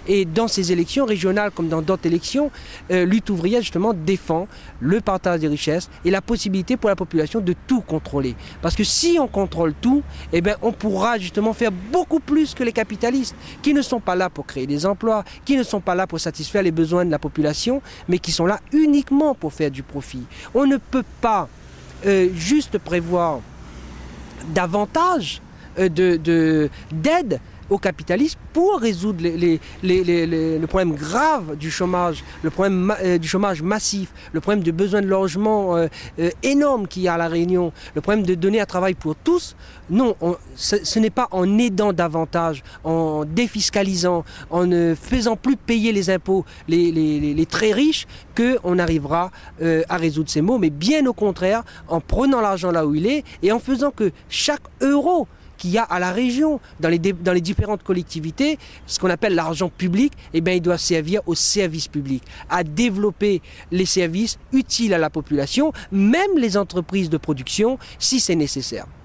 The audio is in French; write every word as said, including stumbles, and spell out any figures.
Et dans ces élections régionales, comme dans d'autres élections, euh, Lutte ouvrière, justement, défend le partage des richesses et la possibilité pour la population de tout contrôler. Parce que si on contrôle tout, eh bien, on pourra justement faire beaucoup plus que les capitalistes, qui ne sont pas là pour créer des emplois, qui ne sont pas là pour satisfaire les besoins de la population, mais qui sont là uniquement pour faire du profit. On ne peut pas euh, juste prévoir davantage euh, de, de, d'aide au capitalisme pour résoudre les, les, les, les, les, le problème grave du chômage, le problème euh, du chômage massif, le problème du besoin de logement euh, euh, énorme qu'il y a à La Réunion, le problème de donner un travail pour tous. Non, on, ce, ce n'est pas en aidant davantage, en défiscalisant, en ne faisant plus payer les impôts les, les, les, les très riches qu'on arrivera euh, à résoudre ces maux, mais bien au contraire, en prenant l'argent là où il est et en faisant que chaque euro qu'il y a à la région, dans les, dans les différentes collectivités, ce qu'on appelle l'argent public, eh bien, il doit servir au service public, à développer les services utiles à la population, même les entreprises de production, si c'est nécessaire.